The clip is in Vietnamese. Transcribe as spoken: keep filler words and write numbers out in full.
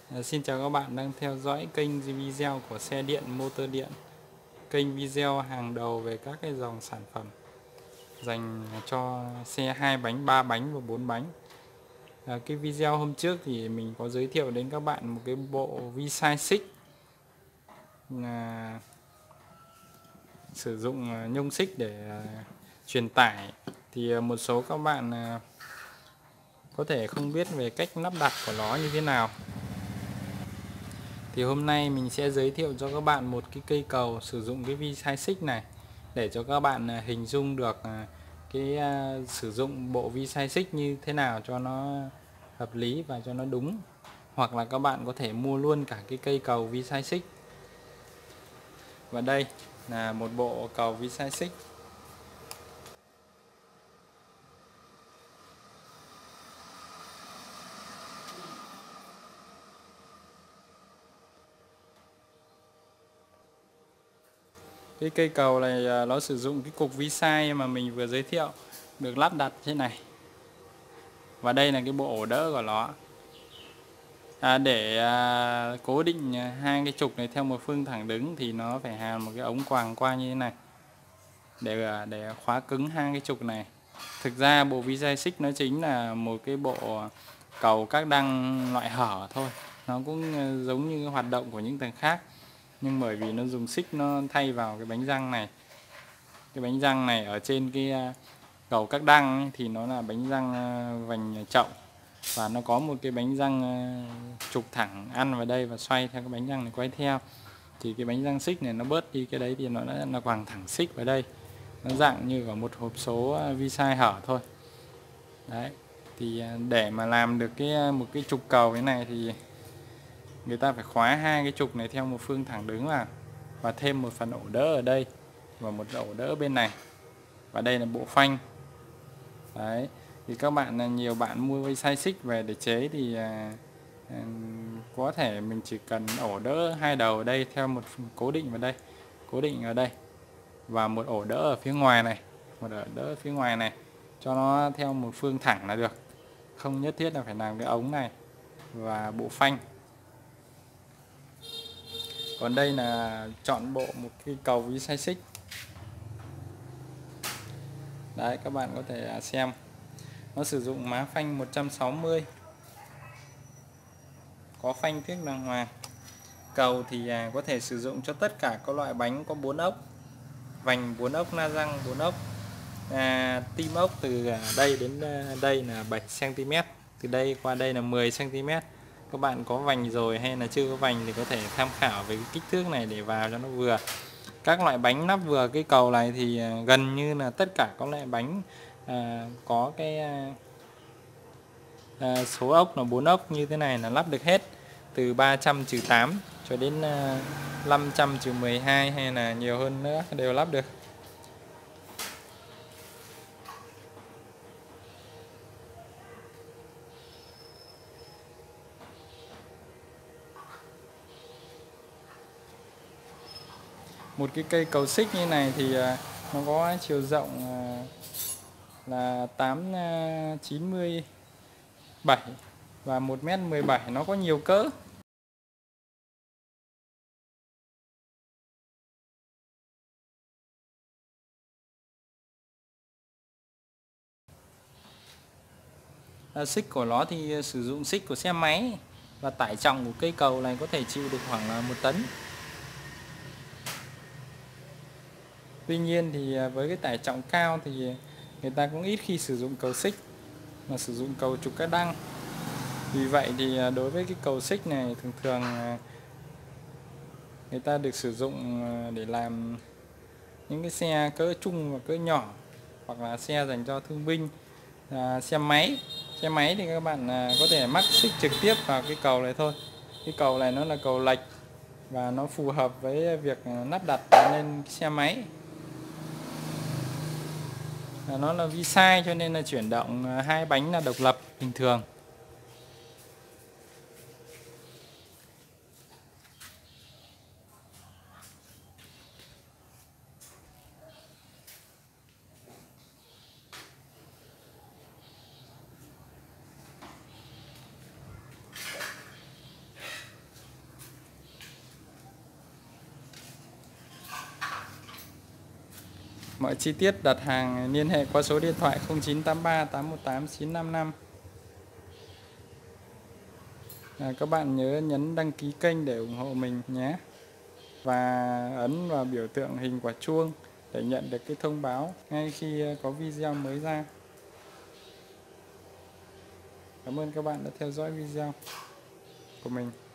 À, xin chào các bạn đang theo dõi kênh video của xe điện motor điện, kênh video hàng đầu về các cái dòng sản phẩm dành cho xe hai bánh, ba bánh và bốn bánh. À, cái video hôm trước thì mình có giới thiệu đến các bạn một cái bộ vi sai xích là sử dụng nhông xích để truyền tải. Thì một số các bạn có thể không biết về cách lắp đặt của nó như thế nào. Thì hôm nay mình sẽ giới thiệu cho các bạn một cái cây cầu sử dụng cái vi sai xích này để cho các bạn hình dung được cái sử dụng bộ vi sai xích như thế nào cho nó hợp lý và cho nó đúng. Hoặc là các bạn có thể mua luôn cả cái cây cầu vi sai xích. Và đây là một bộ cầu vi sai xích. Cái cây cầu này nó sử dụng cái cục vi sai mà mình vừa giới thiệu được lắp đặt thế này. Và đây là cái bộ ổ đỡ của nó. À, để à, cố định hai cái trục này theo một phương thẳng đứng thì nó phải hàn một cái ống quàng qua như thế này để để khóa cứng hai cái trục này. Thực ra bộ vi sai xích nó chính là một cái bộ cầu các đăng loại hở thôi, nó cũng giống như hoạt động của những thằng khác, nhưng bởi vì nó dùng xích nó thay vào cái bánh răng này. Cái bánh răng này ở trên cái cầu các đăng ấy, thì nó là bánh răng vành chậu, và nó có một cái bánh răng trục thẳng ăn vào đây và xoay theo cái bánh răng này quay theo. Thì cái bánh răng xích này nó bớt đi cái đấy thì nó đã là quàng thẳng xích vào đây, nó dạng như ở một hộp số vi sai hở thôi. Đấy, thì để mà làm được cái một cái trục cầu cái này thì người ta phải khóa hai cái trục này theo một phương thẳng đứng vào, và thêm một phần ổ đỡ ở đây và một ổ đỡ bên này, và đây là bộ phanh. Đấy, thì các bạn nhiều bạn mua vi sai xích về để chế thì à, à, có thể mình chỉ cần ổ đỡ hai đầu ở đây theo một cố định vào đây, cố định ở đây, và một ổ đỡ ở phía ngoài này, một ổ đỡ ở phía ngoài này cho nó theo một phương thẳng là được, không nhất thiết là phải làm cái ống này và bộ phanh. Còn đây là chọn bộ một cái cầu vi sai xích. Đấy, các bạn có thể xem nó sử dụng má phanh một trăm sáu mươi, có phanh tiếc đàng hoàng. Cầu thì có thể sử dụng cho tất cả các loại bánh có bốn ốc, vành bốn ốc, la răng bốn ốc, à, tim ốc từ đây đến đây là bảy xăng ti mét, từ đây qua đây là mười xăng ti mét. Các bạn có vành rồi hay là chưa có vành thì có thể tham khảo về cái kích thước này để vào cho nó vừa. Các loại bánh lắp vừa cái cầu này thì gần như là tất cả các loại bánh à, có cái à, số ốc là bốn ốc như thế này là lắp được hết, từ ba trăm trừ tám cho đến à, năm trăm trừ mười hai hay là nhiều hơn nữa đều lắp được. Một cái cây cầu xích như này thì nó có chiều rộng là tám chín mươi bảy và một mét mười bảy, nó có nhiều cỡ. À, xích của nó thì sử dụng xích của xe máy, và tải trọng của cây cầu này có thể chịu được khoảng là một tấn. Tuy nhiên thì với cái tải trọng cao thì người ta cũng ít khi sử dụng cầu xích mà sử dụng cầu trục các đăng. Vì vậy thì đối với cái cầu xích này thường thường người ta được sử dụng để làm những cái xe cỡ trung và cỡ nhỏ, hoặc là xe dành cho thương binh, à, xe máy. Xe máy thì các bạn có thể mắc xích trực tiếp vào cái cầu này thôi. Cái cầu này nó là cầu lệch và nó phù hợp với việc lắp đặt lên xe máy. Nó là vi sai cho nên là chuyển động hai bánh là độc lập bình thường. Mọi chi tiết đặt hàng liên hệ qua số điện thoại không chín tám ba tám một tám chín năm năm. À, các bạn nhớ nhấn đăng ký kênh để ủng hộ mình nhé. Và ấn vào biểu tượng hình quả chuông để nhận được cái thông báo ngay khi có video mới ra. Cảm ơn các bạn đã theo dõi video của mình.